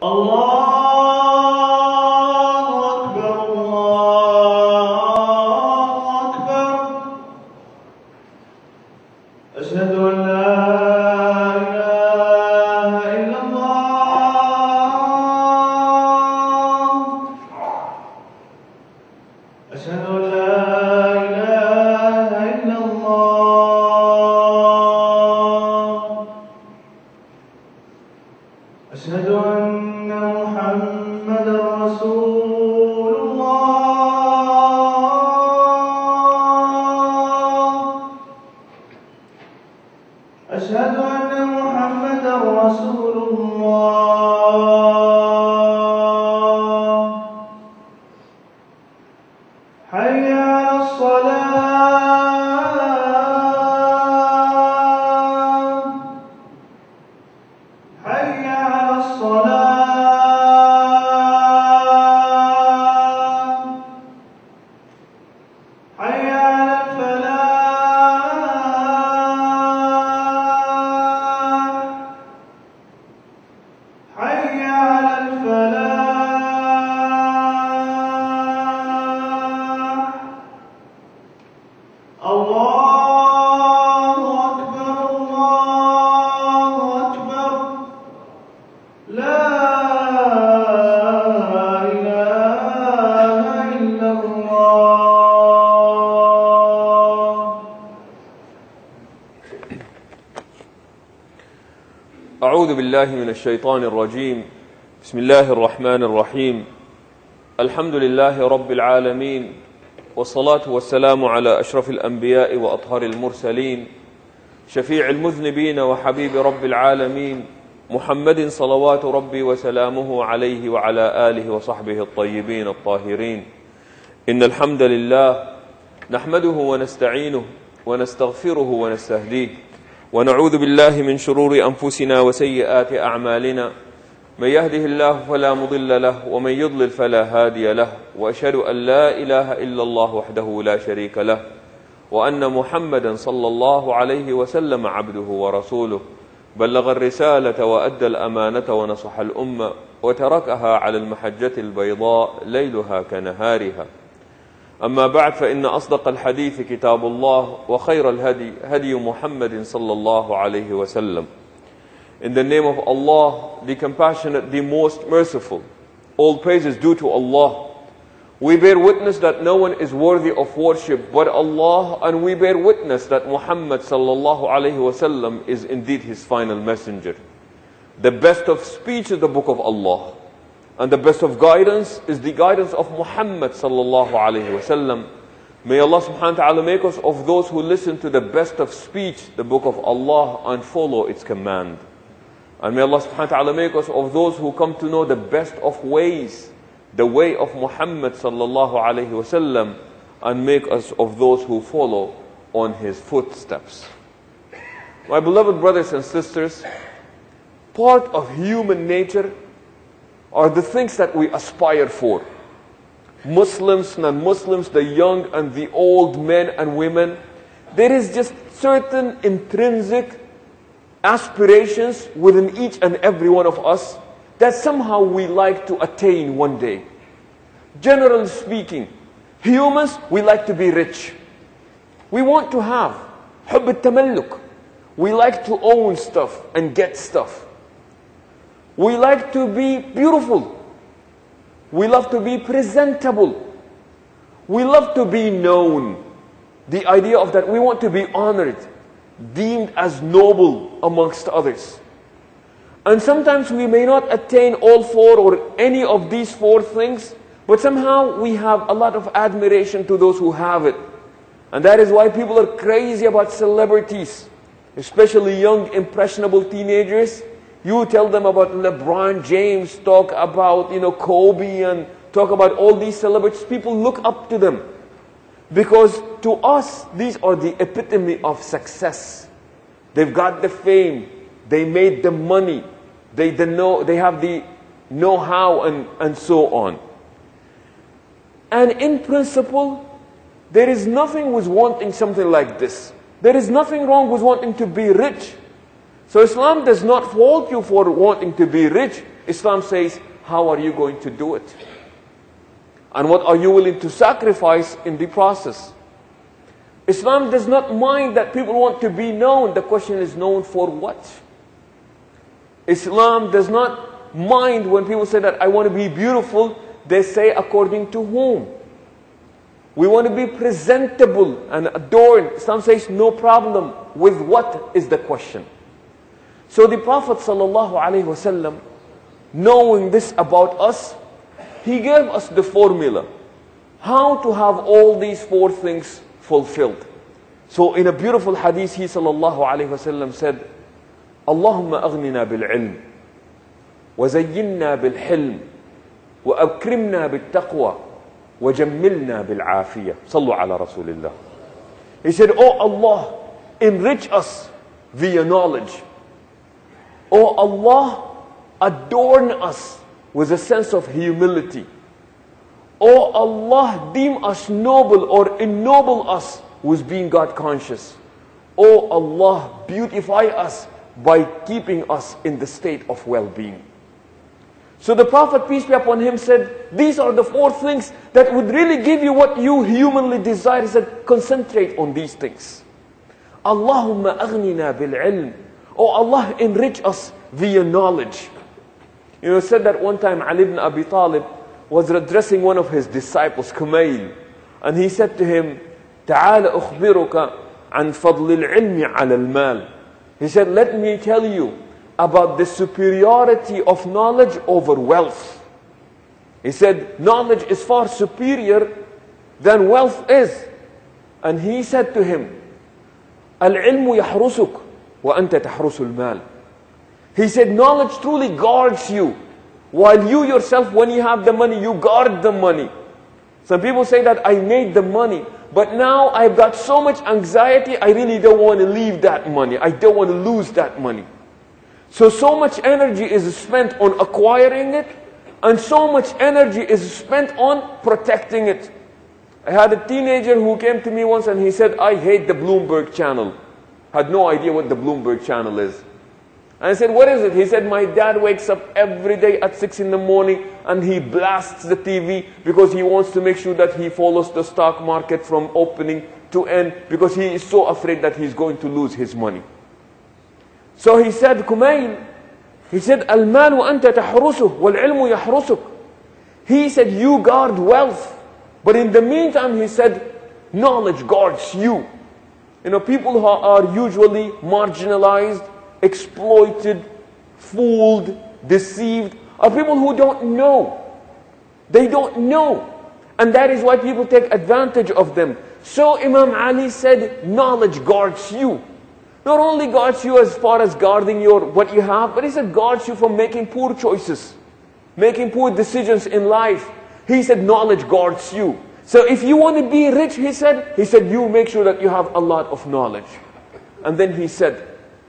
أعوذ بالله من الشيطان الرجيم. بسم الله الرحمن الرحيم. الحمد لله رب العالمين، والصلاة والسلام على أشرف الأنبياء وأطهر المرسلين، شفيع المذنبين وحبيب رب العالمين، محمد صلوات ربي وسلامه عليه وعلى آله وصحبه الطيبين الطاهرين. إن الحمد لله نحمده ونستعينه ونستغفره ونستهديه، ونعوذ بالله من شرور أنفسنا وسيئات أعمالنا. من يهده الله فلا مضل له، ومن يضلل فلا هادي له، وأشهد أن لا إله إلا الله وحده لا شريك له، وأن محمدا صلى الله عليه وسلم عبده ورسوله، بلغ الرسالة وأدى الأمانة ونصح الأمة، وتركها على المحجة البيضاء ليلها كنهارها. أما بعد، فإن أصدق الحديث كتاب الله، وخير الهدي هدي محمد صلى الله عليه وسلم. In the name of Allah, the compassionate, the most merciful, all praise is due to Allah. We bear witness that no one is worthy of worship but Allah, and we bear witness that Muhammad sallallahu alaihi wasallam is indeed his final messenger. The best of speech is the book of Allah, and the best of guidance is the guidance of Muhammad sallallahu alaihi wasallam. May Allah subhanahu wa ta'ala make us of those who listen to the best of speech, the book of Allah, and follow its command. And may Allah subhanahu wa ta'ala make us of those who come to know the best of ways, the way of Muhammad sallallahu alaihi wasallam, and make us of those who follow on his footsteps. My beloved brothers and sisters, part of human nature are the things that we aspire for. Muslims, non-Muslims, the young and the old, men and women, there is just certain intrinsic aspirations within each and every one of us that somehow we like to attain one day. Generally speaking, humans, we like to be rich. We want to have حب التملك. We like to own stuff and get stuff. We like to be beautiful. We love to be presentable. We love to be known. The idea of that, we want to be honored, deemed as noble amongst others. And sometimes we may not attain all four or any of these four things, but somehow we have a lot of admiration to those who have it. And that is why people are crazy about celebrities, especially young, impressionable teenagers. You tell them about LeBron James, talk about, Kobe, and talk about all these celebrities. People look up to them, because to us, these are the epitome of success. They've got the fame, they made the money, they have the know-how, and so on. And in principle, there is nothing with wanting something like this. There is nothing wrong with wanting to be rich. So Islam does not fault you for wanting to be rich. Islam says, how are you going to do it? And what are you willing to sacrifice in the process? Islam does not mind that people want to be known. The question is, known for what? Islam does not mind when people say that I want to be beautiful. They say according to whom? We want to be presentable and adorned. Islam says no problem. With what is the question? So the Prophet ﷺ, knowing this about us, he gave us the formula. How to have all these four things fulfilled. So in a beautiful hadith, he ﷺ said, Allahumma aghnina bil-ilm, wa zayyinna bil-hilm, wa akrimna bil-taqwa, wa jammilna bil-afiyah. Sallu ala Rasulillah. He said, Oh Allah, enrich us via knowledge. Oh Allah, adorn us with a sense of humility. Oh Allah, deem us noble or ennoble us with being God conscious. Oh Allah, beautify us by keeping us in the state of well-being. So the Prophet, peace be upon him, said, these are the four things that would really give you what you humanly desire. He said, concentrate on these things. Allahumma aghnina bil-ilm. Oh Allah, enrich us via knowledge. You know, it said that one time Ali ibn Abi Talib was addressing one of his disciples, Kumail, and he said to him, تعال أخبرك عن فضل العلم على المال. He said, let me tell you about the superiority of knowledge over wealth. He said, knowledge is far superior than wealth is. And he said to him, العلم يحرسك وأنت تحرس المال. He said, knowledge truly guards you, while you yourself, when you have the money, you guard the money. Some people say that I made the money, but now I've got so much anxiety, I really don't want to leave that money. I don't want to lose that money. So much energy is spent on acquiring it, and so much energy is spent on protecting it. I had a teenager who came to me once and he said, I hate the Bloomberg channel. Had no idea what the Bloomberg channel is. And I said, what is it? He said, my dad wakes up every day at 6 in the morning and he blasts the TV because he wants to make sure that he follows the stock market from opening to end, because he is so afraid that he's going to lose his money. So he said, Kumail, he said, Al-malu anta tahrusuh, wal-ilmu yahrusuk. He said, you guard wealth. But in the meantime, he said, knowledge guards you. You know, people who are usually marginalized, exploited, fooled, deceived, are people who don't know. They don't know. And that is why people take advantage of them. So Imam Ali said, knowledge guards you. Not only guards you as far as guarding what you have, but he said guards you from making poor choices, making poor decisions in life. He said knowledge guards you. So if you want to be rich, he said you make sure that you have a lot of knowledge. And then he said,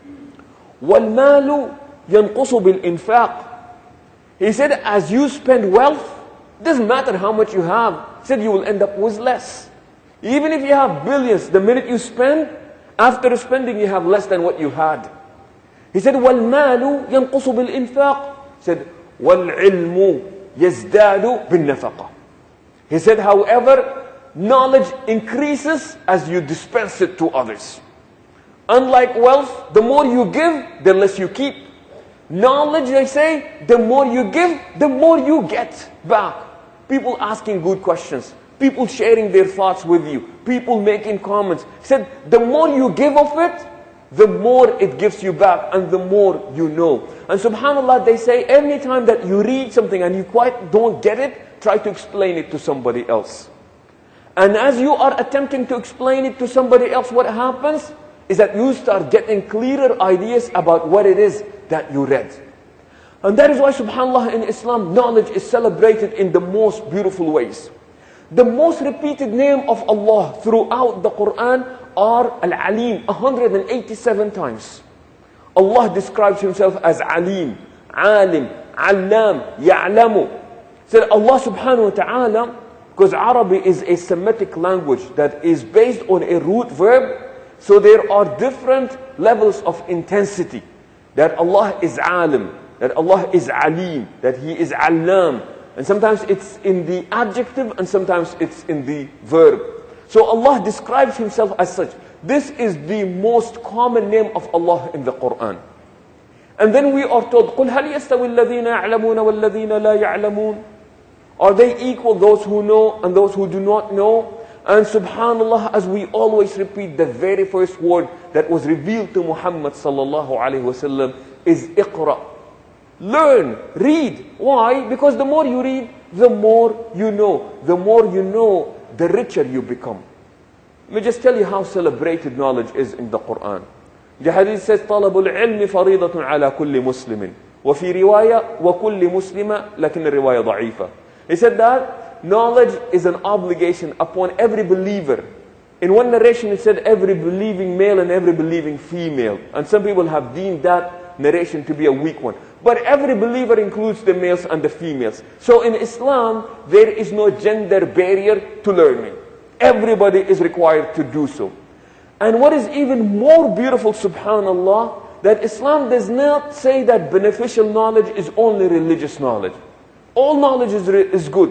وَالْمَالُ يَنْقُصُ بِالْإِنفَاقِ. He said, as you spend wealth, doesn't matter how much you have. He said, you will end up with less. Even if you have billions, the minute you spend, after spending, you have less than what you had. He said, وَالْمَالُ يَنْقُصُ بِالْإِنفَاقِ. He said, وَالْعِلْمُ يَزْدَادُ بِالنَّفَقَةِ. He said, however, knowledge increases as you dispense it to others. Unlike wealth, the more you give, the less you keep. Knowledge, they say, the more you give, the more you get back. People asking good questions. People sharing their thoughts with you. People making comments. He said, the more you give of it, the more it gives you back and the more you know. And subhanAllah, they say, every time that you read something and you quite don't get it, try to explain it to somebody else. And as you are attempting to explain it to somebody else, what happens is that you start getting clearer ideas about what it is that you read. And that is why, subhanAllah, in Islam, knowledge is celebrated in the most beautiful ways. The most repeated name of Allah throughout the Quran are Al-Alim, 187 times. Allah describes Himself as Alim, Alim, Allam, Ya'lamu. So Allah subhanahu wa ta'ala, because Arabic is a Semitic language that is based on a root verb, so there are different levels of intensity. That Allah is Alim, that Allah is Alim, that He is Allam. And sometimes it's in the adjective and sometimes it's in the verb. So Allah describes Himself as such. This is the most common name of Allah in the Quran. And then we are told, قُلْ هَلْ يَسْتَوِي الَّذِينَ يَعْلَمُونَ وَالَّذِينَ لَا يَعْلَمُونَ? Are they equal, those who know and those who do not know? And subhanallah, as we always repeat, the very first word that was revealed to Muhammad sallallahu alaihi wasallam is Iqra. Learn, read. Why? Because the more you read, the more you know. The more you know, the richer you become. Let me just tell you how celebrated knowledge is in the Quran. The hadith says, طَلَبُ الْعِلْمِ فَرِيضَةٌ عَلَى كُلِّ مُسْلِمٍ وَفِي رِوَايَةٍ وَكُلِّ مُسْلِمَةٍ لَكِنَّ الرِّوَايَةَ ضَعِيفَةٌ. He said that knowledge is an obligation upon every believer. In one narration it said every believing male and every believing female. And some people have deemed that narration to be a weak one. But every believer includes the males and the females. So in Islam, there is no gender barrier to learning. Everybody is required to do so. And what is even more beautiful, subhanallah, that Islam does not say that beneficial knowledge is only religious knowledge. All knowledge is good.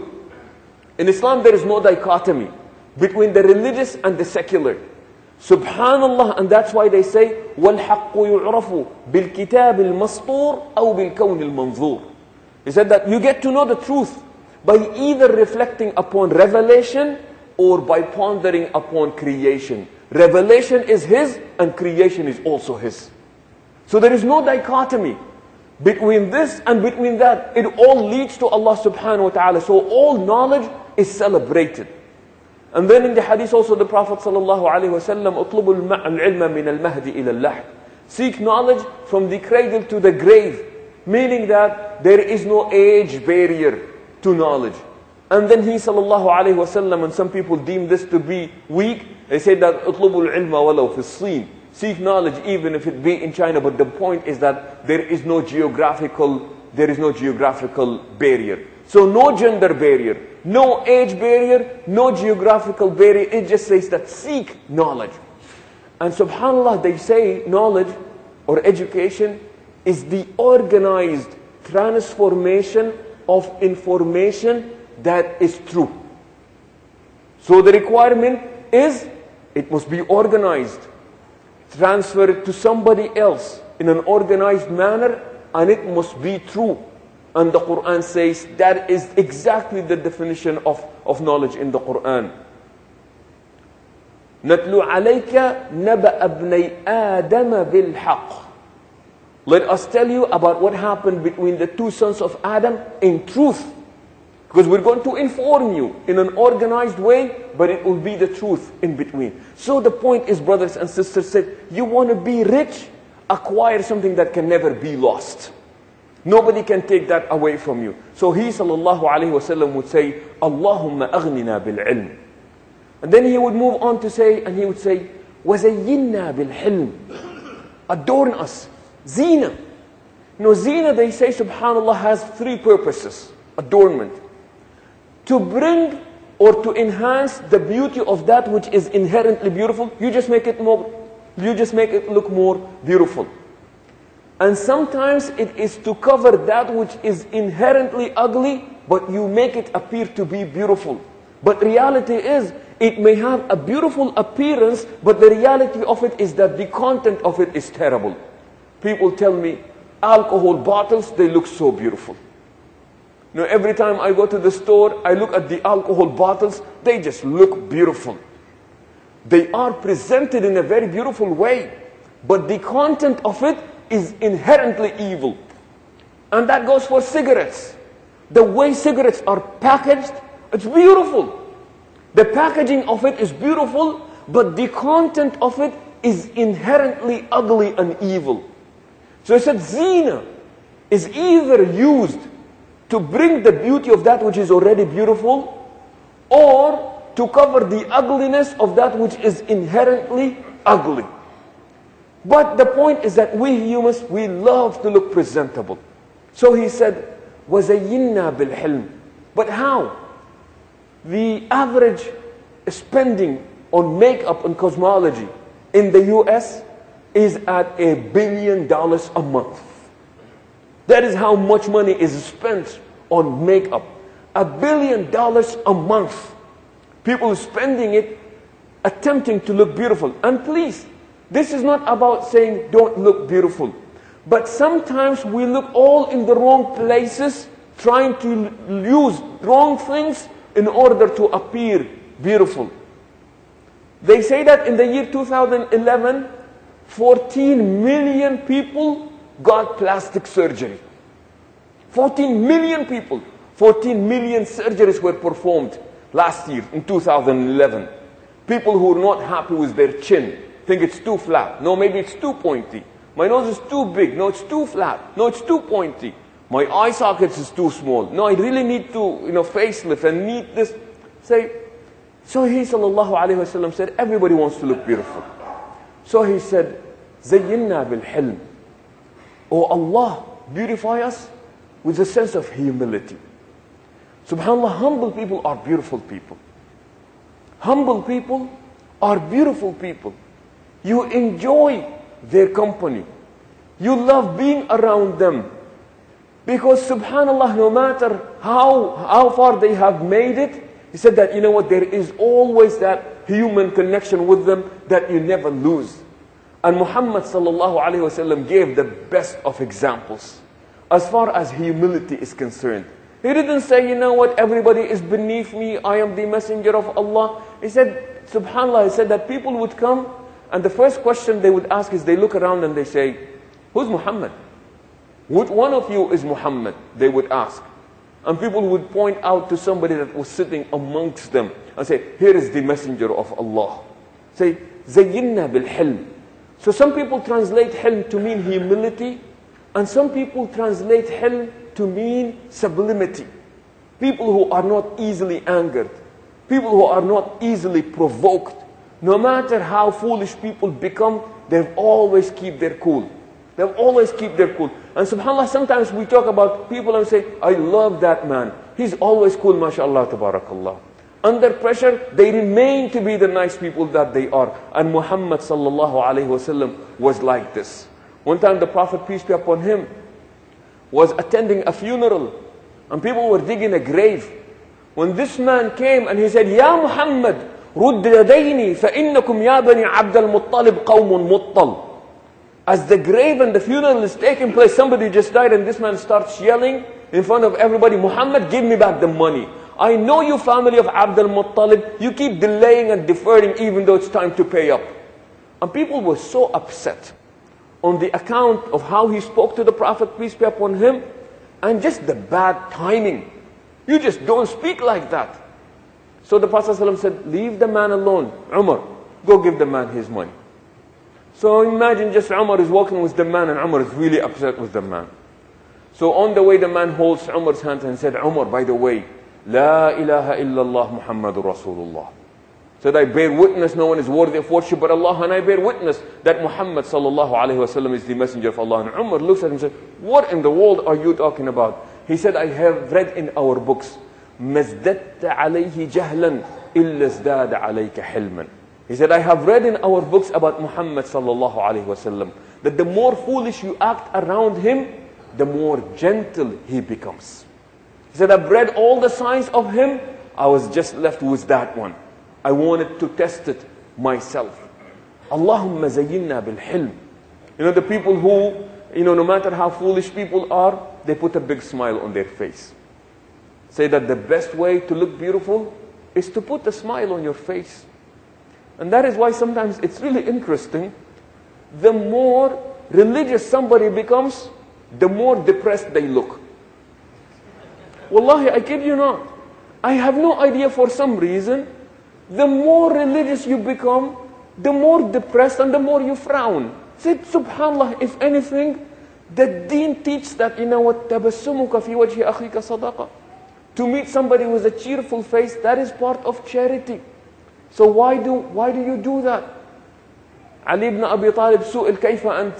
In Islam, there is no dichotomy between the religious and the secular. Subhanallah, and that's why they say, وَالْحَقُّ يُعْرَفُ بِالْكِتَابِ الْمَسْطُورِ أَوْ بِالْكَوْنِ الْمَنْظُورِ. He said that you get to know the truth by either reflecting upon revelation or by pondering upon creation. Revelation is His and creation is also His. So there is no dichotomy between this and between that. It all leads to Allah subhanahu wa ta'ala. So all knowledge is celebrated. And then in the hadith also the Prophet sallallahu alaihi wasallam, اطلبوا العلم من المهد إلى اللحد. Seek knowledge from the cradle to the grave. Meaning that there is no age barrier to knowledge. And then he sallallahu alaihi wasallam, and some people deem this to be weak, they say that اطلبوا العلم ولو في الصين. Seek knowledge even if it be in China. But the point is that there is no geographical barrier. So no gender barrier, no age barrier, no geographical barrier. It just says that seek knowledge. And subhanallah, they say knowledge or education is the organized transformation of information that is true. So the requirement is it must be organized, transferred to somebody else in an organized manner, and it must be true. And the Quran says that is exactly the definition of knowledge in the Quran. نَتْلُو عَلَيْكَ نَبَأَ ابْنَيْ آدَمَ بِالْحَقِّ. Let us tell you about what happened between the two sons of Adam in truth. Because we're going to inform you in an organized way, but it will be the truth in between. So the point is, brothers and sisters, said, you want to be rich, acquire something that can never be lost. Nobody can take that away from you. So he sallallahu alaihi wasallam would say, Allahumma aghnina bil ilm. And then he would move on to say, and he would say, وَزَيِّنَّا بِالْحِلْمِ. Adorn us. Zina. You know, zina, they say, subhanallah, has three purposes. Adornment. To bring or to enhance the beauty of that which is inherently beautiful, you just make it look more beautiful. And sometimes it is to cover that which is inherently ugly, but you make it appear to be beautiful. But reality is, it may have a beautiful appearance, but the reality of it is that the content of it is terrible. People tell me, alcohol bottles, they look so beautiful. You know, every time I go to the store, I look at the alcohol bottles, they just look beautiful. They are presented in a very beautiful way, but the content of it is inherently evil. And that goes for cigarettes. The way cigarettes are packaged, it's beautiful. The packaging of it is beautiful, but the content of it is inherently ugly and evil. So I said zina is either used to bring the beauty of that which is already beautiful, or to cover the ugliness of that which is inherently ugly. But the point is that we humans, we love to look presentable. So he said, وَزَيِّنَّا بِالْحِلْمِ. But how? The average spending on makeup and cosmology in the US is at $1 billion a month. That is how much money is spent on makeup. $1 billion a month. People spending it, attempting to look beautiful. And please, this is not about saying don't look beautiful. But sometimes we look all in the wrong places, trying to use wrong things in order to appear beautiful. They say that in the year 2011, 14 million people got plastic surgery. 14 million people. 14 million surgeries were performed last year in 2011. People who are not happy with their chin, think it's too flat. No, maybe it's too pointy. My nose is too big. No, it's too flat. No, it's too pointy. My eye sockets is too small. No, I really need to, facelift and need this. So he, sallallahu alayhi wasallam, said, everybody wants to look beautiful. So he said, Zayyinna bil hilm. Oh Allah, beautify us with a sense of humility. SubhanAllah, humble people are beautiful people. Humble people are beautiful people. You enjoy their company. You love being around them. Because SubhanAllah, no matter how far they have made it, he said that, there is always that human connection with them that you never lose. And Muhammad sallallahu alayhi wasallam gave the best of examples as far as humility is concerned. He didn't say, everybody is beneath me, I am the messenger of Allah. He said, SubhanAllah, he said that people would come and the first question they would ask is they look around and they say, who's Muhammad? Which one of you is Muhammad? They would ask. And people would point out to somebody that was sitting amongst them and say, here is the messenger of Allah. Say, Zayyinna bil hilm. So some people translate hilm to mean humility, and some people translate hilm to mean sublimity. People who are not easily angered. People who are not easily provoked. No matter how foolish people become, they'll always keep their cool. They'll always keep their cool. And subhanAllah, sometimes we talk about people and say, I love that man. He's always cool, mashallah, tabarakallah. Under pressure, they remain to be the nice people that they are. And Muhammad sallallahu alayhi wasallam was like this. One time the Prophet, peace be upon him, was attending a funeral. And people were digging a grave. When this man came and he said, Ya Muhammad, rudd yadayni fa innakum ya bani Abd al-Muttalib qawmun muttal. As the grave and the funeral is taking place, somebody just died and this man starts yelling in front of everybody, Muhammad, give me back the money. I know you family of Abd al-Muttalib, you keep delaying and deferring even though it's time to pay up. And people were so upset on the account of how he spoke to the Prophet, peace be upon him, and just the bad timing. You just don't speak like that. So the Prophet ﷺ said, leave the man alone. Umar, go give the man his money. So imagine just Umar is walking with the man and Umar is really upset with the man. So on the way the man holds Umar's hand and said, Umar, by the way, La ilaha illallah Muhammadur Rasulullah. Said, I bear witness no one is worthy of worship but Allah, and I bear witness that Muhammad sallallahu alayhi wasallam is the messenger of Allah. And Umar looks at him and said, what in the world are you talking about? He said, I have read in our books, مَزْدَدْتَ عَلَيْهِ جَهْلًا إِلَّا ازْدَادَ عَلَيْكَ حِلْمًا. He said, I have read in our books about Muhammad sallallahu alayhi wasallam that the more foolish you act around him, the more gentle he becomes. He said, I've read all the signs of him, I was just left with that one. I wanted to test it myself. Allahumma zayyinna bil hilm. The people who, no matter how foolish people are, they put a big smile on their face. Say that the best way to look beautiful is to put a smile on your face. And that is why sometimes it's really interesting. The more religious somebody becomes, the more depressed they look. Wallahi, I kid you not. I have no idea, for some reason, the more religious you become, the more depressed and the more you frown. Say, subhanallah, if anything, the deen teaches that, what, tabassumuka fi wajhi akhika sadaqa. To meet somebody with a cheerful face, that is part of charity. So why do you do that? Ali ibn Abi Talib su'il kayfa ant?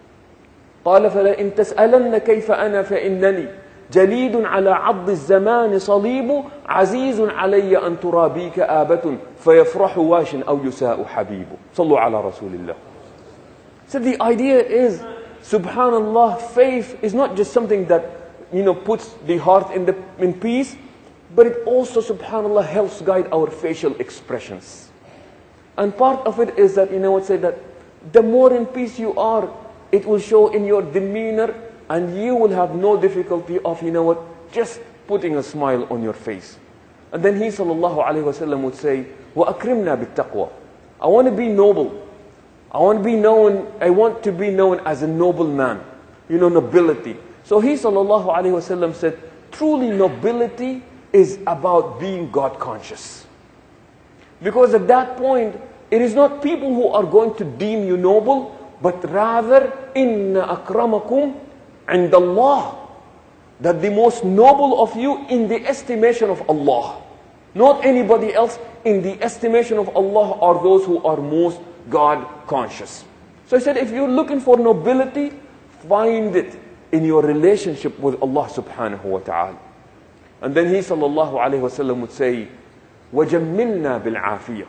قال فلئن تسألن كيف أنا فإنني جليد على عض الزمان صليب عزيز علي أن ترابيك آبة فيفرح واش أو يساء حبيب. صلوا على رسول الله. So the idea is, subhanallah, faith is not just something that, puts the heart in peace, but it also, subhanallah, helps guide our facial expressions. And part of it is that, say that the more in peace you are, it will show in your demeanor, and you will have no difficulty of, just putting a smile on your face. And then he, sallallahu alayhi wasallam, would say, وَأَكْرِمْنَا بِالتَّقْوَى. I want to be noble. I want to be known as a noble man. Nobility. So he, sallallahu alayhi wasallam, said, truly nobility is about being God conscious. Because at that point, it is not people who are going to deem you noble, but rather, inna akramakum indallah, that the most noble of you in the estimation of Allah, not anybody else, in the estimation of Allah are those who are most God conscious. So he said, if you're looking for nobility, find it in your relationship with Allah subhanahu wa ta'ala. And then he, sallallahu alayhi wa sallam, would say, وَجَمِّلْنَا بِالْعَافِيَةِ.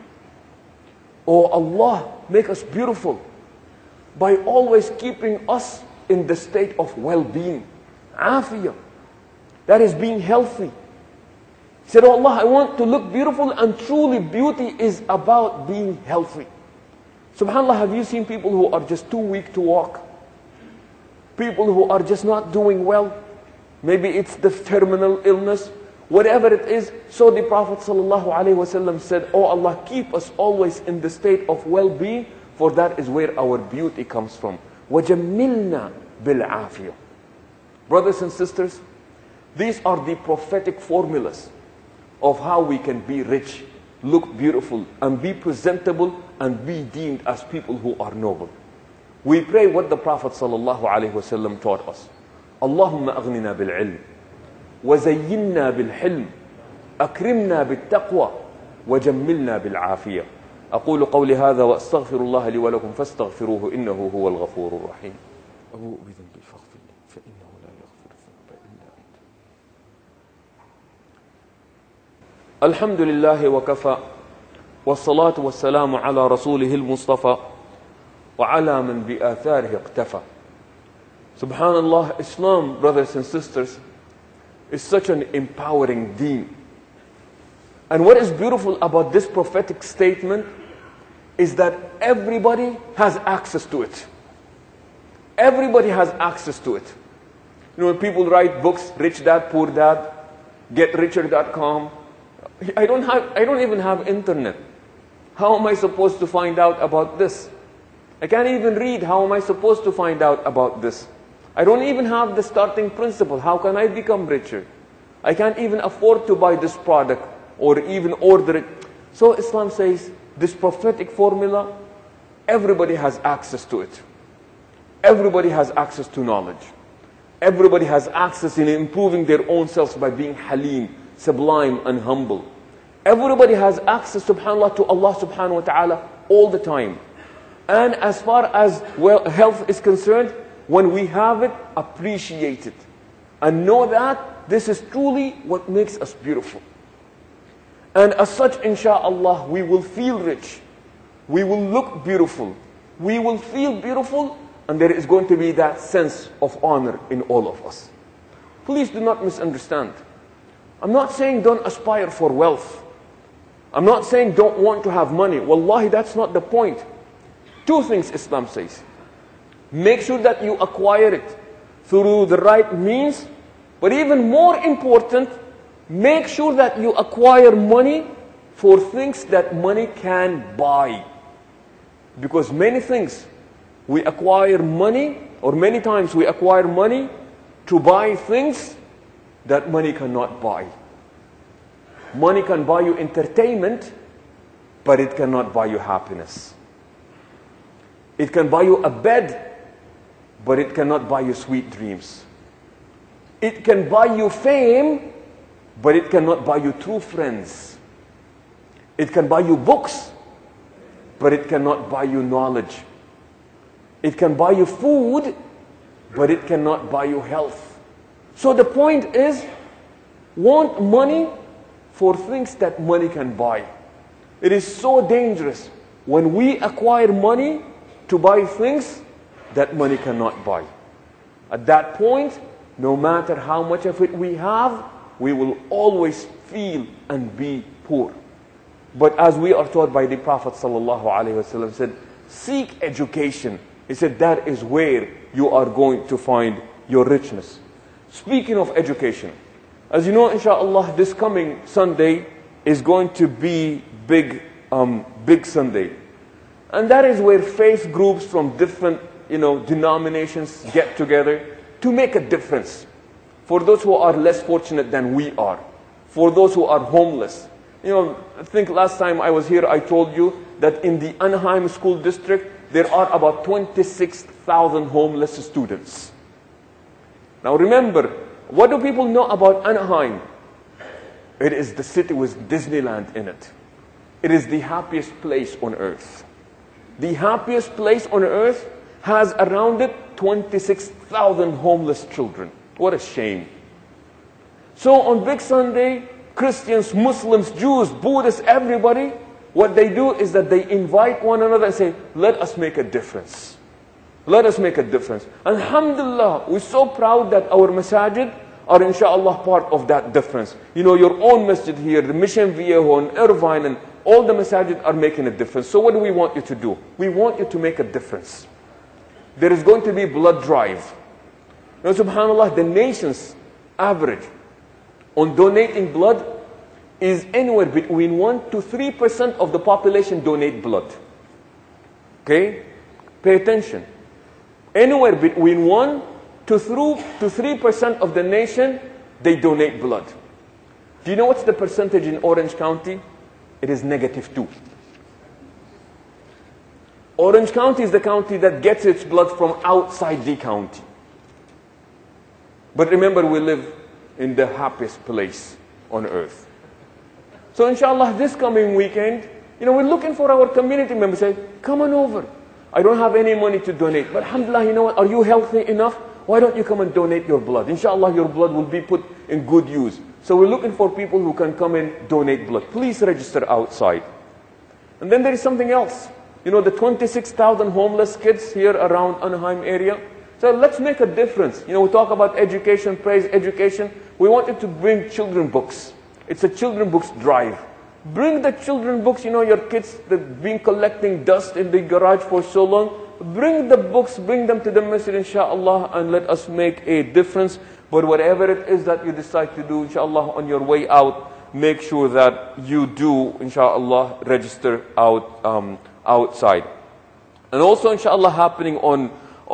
Oh Allah, make us beautiful by always keeping us in the state of well-being. Afiyah. That is being healthy. He said, oh Allah, I want to look beautiful, and truly beauty is about being healthy. SubhanAllah, have you seen people who are just too weak to walk? People who are just not doing well? Maybe it's the terminal illness, whatever it is. So the Prophet ﷺ said, oh Allah, keep us always in the state of well-being, for that is where our beauty comes from. وَجَمِّلْنَا بِالْعَافِيَةِ. Brothers and sisters, these are the prophetic formulas of how we can be rich, look beautiful, and be presentable, and be deemed as people who are noble. We pray what the Prophet ﷺ taught us. Allahumma aghnina bil-ilm, wa zayyinna bil-hilm, akrimna bil-taqwa, wa jammilna bil-afiyah. أقول قولي هذا وأستغفر الله لي ولكم فاستغفروه إنه هو الغفور الرحيم. أبوء بذنبي فاغفر لي فإنه لا يغفر الذنوب إلا أنت. الحمد لله وكفى والصلاة والسلام على رسوله المصطفى وعلى من بآثاره اقتفى. Subhanallah, Islam, brothers and sisters, is such an empowering deen. And what is beautiful about this prophetic statement is that everybody has access to it. Everybody has access to it. When people write books, Rich Dad, Poor Dad, GetRicher.com. I don't even have internet. How am I supposed to find out about this? I can't even read. How am I supposed to find out about this? I don't even have the starting principle. How can I become richer? I can't even afford to buy this product or even order it. So Islam says, this prophetic formula, everybody has access to it. Everybody has access to knowledge. Everybody has access in improving their own selves by being halim, sublime and humble. Everybody has access, subhanAllah, to Allah subhanahu wa ta'ala all the time. And as far as health is concerned, when we have it, appreciate it. And know that this is truly what makes us beautiful. And as such, insha'Allah, we will feel rich. We will look beautiful. We will feel beautiful. And there is going to be that sense of honor in all of us. Please do not misunderstand. I'm not saying don't aspire for wealth. I'm not saying don't want to have money. Wallahi, that's not the point. Two things Islam says. Make sure that you acquire it through the right means. But even more important, make sure that you acquire money for things that money can buy. Because many things we acquire money, or many times we acquire money to buy things that money cannot buy. Money can buy you entertainment, but it cannot buy you happiness. It can buy you a bed, but it cannot buy you sweet dreams. It can buy you fame, but it cannot buy you true friends. It can buy you books, but it cannot buy you knowledge. It can buy you food, but it cannot buy you health. So the point is, want money for things that money can buy. It is so dangerous when we acquire money to buy things that money cannot buy. At that point, no matter how much of it we have, we will always feel and be poor. But as we are taught by the Prophet ﷺ said, seek education. He said that is where you are going to find your richness. Speaking of education, as you know, inshallah, this coming Sunday is going to be big Sunday. And that is where faith groups from different denominations get together to make a difference. For those who are less fortunate than we are. For those who are homeless. I think last time I was here, I told you that in the Anaheim School District, there are about 26,000 homeless students. Now remember, what do people know about Anaheim? It is the city with Disneyland in it. It is the happiest place on earth. The happiest place on earth has around it 26,000 homeless children. What a shame. So on Big Sunday, Christians, Muslims, Jews, Buddhists, everybody, what they do is that they invite one another and say, let us make a difference. Let us make a difference. Alhamdulillah, we're so proud that our masajid are inshallah part of that difference. Your own masjid here, the Mission Viejo and Irvine and all the masajid are making a difference. So what do we want you to do? We want you to make a difference. There is going to be blood drive. Now subhanallah, the nation's average on donating blood is anywhere between 1 to 3% of the population donate blood. Okay? Pay attention. Anywhere between 1 to 3% of the nation, they donate blood. Do you know what's the percentage in Orange County? It is -2. Orange County is the county that gets its blood from outside the county. But remember, we live in the happiest place on earth. So inshallah, this coming weekend, we're looking for our community members. Say, come on over. I don't have any money to donate. But alhamdulillah, you know what? Are you healthy enough? Why don't you come and donate your blood? Inshallah, your blood will be put in good use. So we're looking for people who can come and donate blood. Please register outside. And then there is something else. The 26,000 homeless kids here around Anaheim area. So let's make a difference. We talk about education, praise education. We wanted to bring children books. It's a children books drive. Bring the children books, your kids that have been collecting dust in the garage for so long. Bring the books, bring them to the masjid, inshallah, and let us make a difference. But whatever it is that you decide to do, inshallah, on your way out, make sure that you do, inshallah, register outside. And also, inshallah, happening on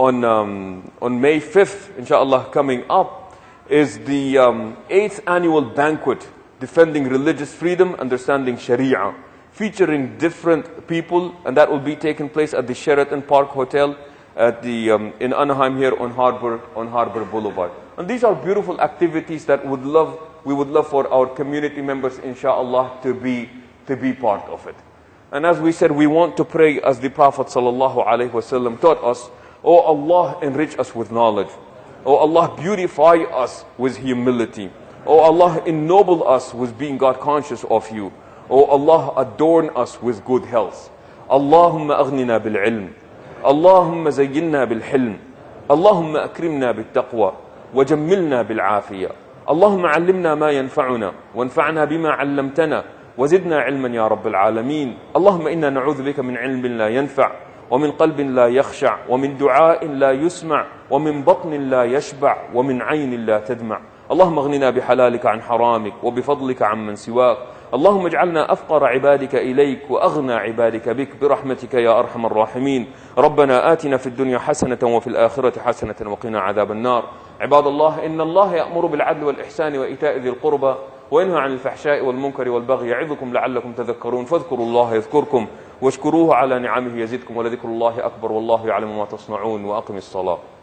May 5th, inshallah, coming up, is the 8th annual banquet, Defending Religious Freedom, Understanding Sharia, featuring different people, and that will be taking place at the Sheraton Park Hotel at in Anaheim here on Harbor Boulevard. And these are beautiful activities that we would love for our community members, inshallah, to be part of it. And as we said, we want to pray as the Prophet ﷺ taught us, Oh Allah, enrich us with knowledge. Oh Allah, beautify us with humility. Oh Allah, ennoble us with being God conscious of you. Oh Allah, adorn us with good health. Allahumma aghnina bil ilm. Allahumma zayyinna bil hilm. Allahumma akrimna bil taqwa. Wajammilna bil afiyah. Allahumma allimna ma yanfa'una. Wanfa'na bima allamtana. وزدنا علما يا رب العالمين اللهم إنا نعوذ بك من علم لا ينفع ومن قلب لا يخشع ومن دعاء لا يسمع ومن بطن لا يشبع ومن عين لا تدمع اللهم اغننا بحلالك عن حرامك وبفضلك عمن سواك اللهم اجعلنا أفقر عبادك إليك وأغنى عبادك بك برحمتك يا أرحم الراحمين ربنا آتنا في الدنيا حسنة وفي الآخرة حسنة وقنا عذاب النار عباد الله إن الله يأمر بالعدل والإحسان وإيتاء ذي القربى وينهى عن الفحشاء والمنكر والبغي يعظكم لعلكم تذكرون فاذكروا الله يذكركم واشكروه على نعمه يزدكم ولذكر الله أكبر والله يعلم ما تصنعون وأقم الصلاة